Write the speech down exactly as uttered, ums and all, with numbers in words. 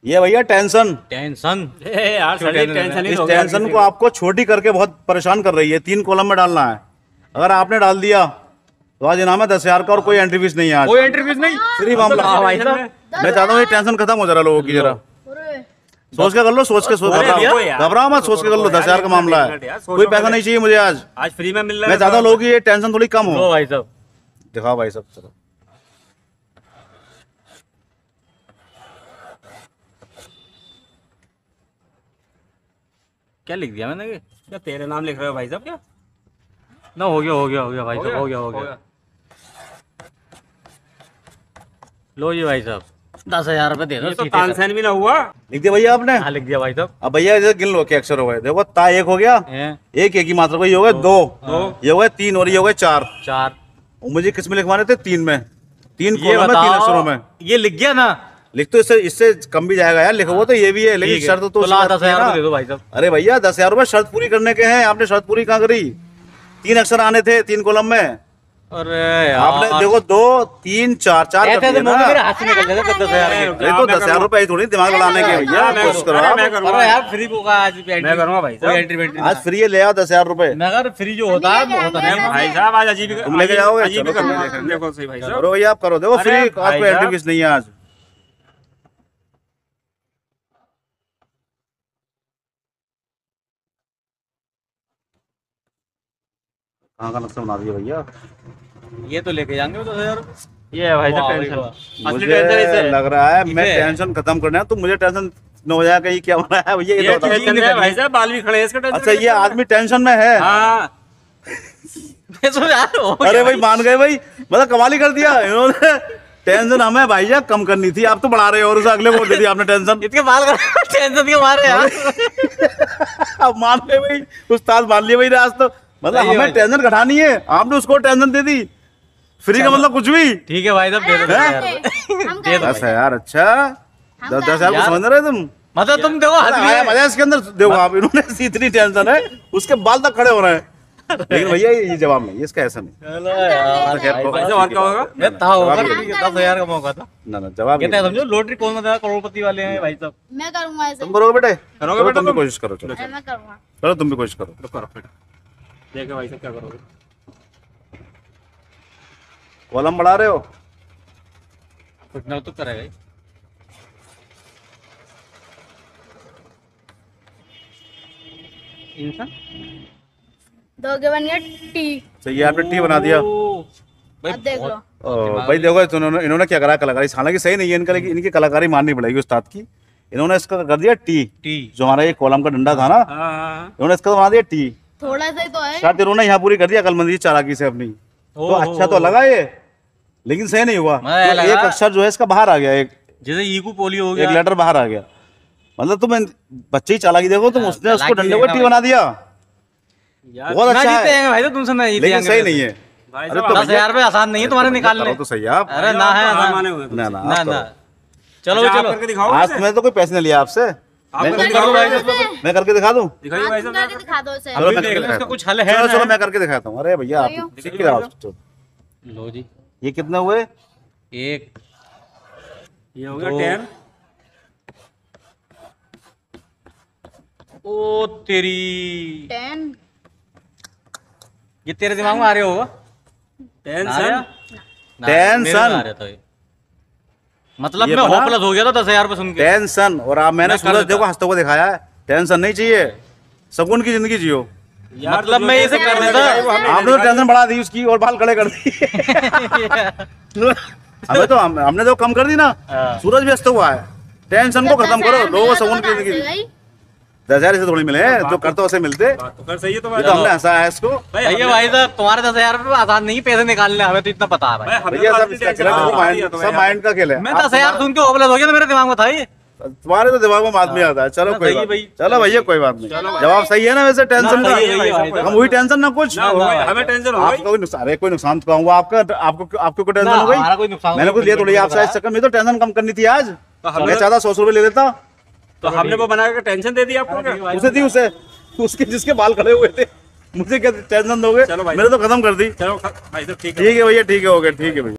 ये भैया tension tension यार टेंशन इस टेंशन को आपको छोटी करके बहुत परेशान कर रही है। तीन कॉलम में डालना है, अगर आपने डाल दिया तो आज इनाम है दस हजार का और कोई एंट्री फीस नहीं है। आज कोई एंट्री फीस नहीं, फ्री मामला। मैं चाहता हूँ ये टेंशन खत्म हो जा रहा लोगों की। जरा सोच के कर लो, सोच के सोच घबराओ मत, सोच के कर लो। दस हजार का मामला है, कोई पैसा नहीं चाहिए मुझे आज। आज फ्री में मिल रहा है। मैं चाहता हूँ लोगों की ये टेंशन थोड़ी कम हो। भाई साहब दिखाओ भाई साहब, चलो क्या लिख दिया मैंने? क्या तेरे नाम लिख रहे हो भाई साहब? क्या ना हो गया हो गया हो गया भाई साहब, हो गया हो गया। लो जी भाई साहब दस हजार रुपए दे दो। तो तानसेन भी ना हुआ। लिख दिया भैया आपने? हाँ लिख दिया भाई साहब। अब भैया इधर गिन लो क्या अक्षर हो गए। देखो ता एक हो गया, एक एक ही मात्रा को, ये हो गए दो, ये हो गए तीन और ये हो गए चार। चार मुझे किस में लिखवाने थे? तीन में, तीन कॉलम में, तीन अक्षरों में। ये लिख गया ना? लिख तो इससे इससे कम भी जाएगा यार, लिखो वो तो ये भी है, लेकिन शर्त तो, तो दस हजार दे दो भाई साहब। अरे भैया दस हजार रुपए शर्त पूरी करने के हैं, आपने शर्त पूरी कहाँ करी? तीन अक्षर आने थे तीन कॉलम में। अरे आपने देखो दो तीन चार चार ऐसे तो मेरे हाथ से निकल जाते दस हजार। अरे तो दस हजार रुपए थोड़ी दिमाग लड़ाने के भैया, कोशिश करो आप। अरे यार फ्री होगा आज, मैं करूंगा भाई साहब। एंट्री वेंट्री आज फ्री है, ले आओ दस हजार रुपए। मगर फ्री जो होता है वो होता नहीं भाई साहब। आज अजीब तुम लेके जाओगे? अजीब देखो सही भाई साहब। करो भैया आप करो, देखो फ्री, आपको एंट्री फीस नहीं है आज। कहाँ का नक्शा बना दिया भैया? ये तो लेके जाएंगे दस हजार। ये भाई साहब टेंशन, असली मुझे टेंशन इसे लग रहा है मैं टेंशन खत्म करना है तो मुझे टेंशन न हो जाए कहीं क्या बना है भैया। ये टेंशन है भाई साहब, बाल भी खड़े हैं इसका टेंशन। अच्छा ये आदमी टेंशन में है? हाँ अरे भाई मान गए भाई, मतलब कमाल ही कर दिया इन्होंने। टेंशन हमें भाई साहब कम करनी थी, आप तो बढ़ा रहे हो और उसे अगले को दे दिया आपने टेंशन। इतने बाल टेंशन के मारे यार। अब मान गए भाई, उस्ताद मान लिए भाई आज तो, मतलब हमें टेंशन घटानी है, आपने उसको टेंशन दे दी। फ्री का मतलब कुछ भी। ठीक है भाई साहब दे दो दे दो दस हजार। अच्छा दस दस हजार समझ रहे तुम? मतलब तुम देखो आया मजा इसके अंदर। देखो आप, इन्होंने इतनी टेंशन है उसके बाल तक खड़े हो रहे हैं, लेकिन भैया ये जवाब नहीं, इसका ऐसा नहीं। दस हजार का मौका था ना ना जवाब समझो। लॉटरी कौन सा करोड़पति वाले हैं भाई साहब। मैं करूंगा ऐसे। तुम करोगे बेटे? करोगे बेटा? तुम भी कोशिश करो। चलो मैं करूंगा। चलो तुम भी कोशिश करो। करो बेटा, देखो भाई साहब क्या करोगे। कॉलम बढ़ा रहे हो? कुछ ना तो करेगा इंसान। दो के बन गया टी। सही, आपने टी बना दिया। अब देख लो। ओ, भाई देखो इन्होंने इन्होंने क्या करा कलाकारी, हालांकि सही नहीं है इनका, लेकिन इनकी कलाकारी माननी पड़ेगी उस्ताद की। इन्होंने इसका कर दिया टी। टी जो हमारा ये कॉलम का डंडा था ना, इन्होंने इसका बना दिया टी। थोड़ा सा ही तो है। शायद इन्होंने यहाँ पूरी कर दिया अकलमंदी चालाकी से अपनी। तो अच्छा तो लगा ये, लेकिन सही नहीं हुआ। तो एक अक्षर जो है इसका बाहर आ गया, एक जैसे ईकू पोलियो हो गया, एक लेटर बाहर आ गया। मतलब तुम बच्चे ही चालाकी देखो तुम, उसने उसको डंडे को टी बना दिया। बहुत अच्छा है भाई साहब, तुमसे नहीं, लेकिन सही नहीं है। अरे दस हजार रुपए आसान नहीं है तुम्हारे निकालने। तो सही आप। अरे ना है ना ना ना। चलो चलो आज तुम्हें तो कोई पैसे नहीं लिया आपसे। मैं मैं करके दिखा दूं? दिखाइए भाई साहब, करके दिखा दो उसे। चलो मैं करके दिखाता हूं। कुछ हल है? चलो चलो मैं करके दिखाता हूँ। अरे भैया आप सीख के आओ। लो जी, ये कितने हुए? एक, ये हो गया टेन। ओ तेरी टेन। ये तेरे दिमाग में आ रहे होगा? टेंशन टेंशन मतलब मैं होपलेस हो गया था दस हजार रुपए सुन के। टेंशन। और आप मैंने सूरज देखो हंसते हुए दिखाया है। टेंशन नहीं चाहिए, सुकून की जिंदगी जियो। मतलब मैं इसे कर देता। आपने तो टेंशन बढ़ा दी उसकी और बाल खड़े कर दी। हमें तो हम, हमने तो कम कर दी ना। सूरज भी हंसते हुआ है। टेंशन को खत्म करो, लोगों को सुकून की जिंदगी। दस हजार से थोड़ी मिले हैं, जो करते वैसे मिलते। तो सही है तो ये तो हमने हंसा है इसको। भैया भाई साहब तुम्हारे दस हजार रुपए आसान नहीं पैसे निकालने, हमें तो इतना पता है भाई। भैया सब इसका खेल है, माइंड सब माइंड का खेल है। मैं दस हजार सुन के होपलेस हो गया तो मेरे दिमाग में था ये। तुम्हारे तो दिमाग में आदमी आता है। चलो कोई बात, चलो भैया कोई बात नहीं। जवाब सही है ना वैसे? टेंशन का हम वही टेंशन ना कुछ हमें टेंशन हो आपका कोई नुकसान। अरे कोई नुकसान तो हुआ आपका, आपको आपको कोई टेंशन हो गई? मैंने कुछ लिया थोड़ी आपसे चक्कर में, तो टेंशन कम करनी थी आज। मैं चाहता सौ सौ रुपए ले लेता। तो हमने वो बना के टेंशन दे दी आपको क्या? उसे दी उसे, उसके जिसके बाल खड़े हुए थे। मुझे क्या टेंशन दोगे? मैंने तो खत्म कर दी। चलो भाई साहब ठीक है। ठीक है भैया, ठीक है, हो गया, ठीक है भैया।